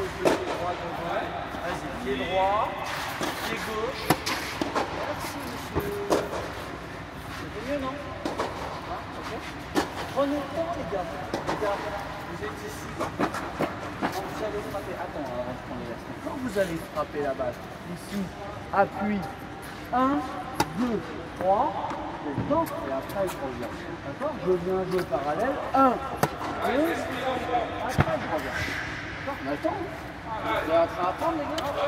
gauche, le pied droit, gauche. Vas-y, pied droit, pied gauche. Merci, monsieur. C'est mieux, non? Hein, ok. Prenez le temps, les gars. Les gars, vous êtes ici. Quand vous allez frapper, attends, on va prendre les restes. Quand vous allez frapper la balle, ici, appuie. 1, 2, 3. Le temps et après je reviens. D'accord? Je viens jouer parallèle. 1, 2, après je reviens. D'accord? On attend. Vous êtes en train d'apprendre les gars?